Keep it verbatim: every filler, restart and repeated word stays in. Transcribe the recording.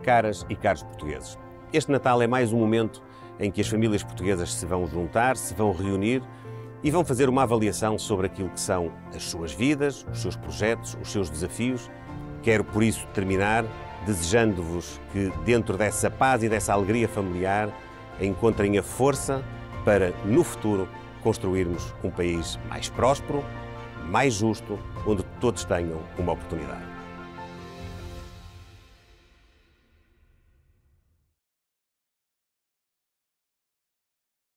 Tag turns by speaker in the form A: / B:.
A: Caras e caros portugueses, este Natal é mais um momento em que as famílias portuguesas se vão juntar, se vão reunir e vão fazer uma avaliação sobre aquilo que são as suas vidas, os seus projetos, os seus desafios. Quero, por isso, terminar desejando-vos que, dentro dessa paz e dessa alegria familiar, encontrem a força para, no futuro, construirmos um país mais próspero, mais justo, onde todos tenham uma oportunidade.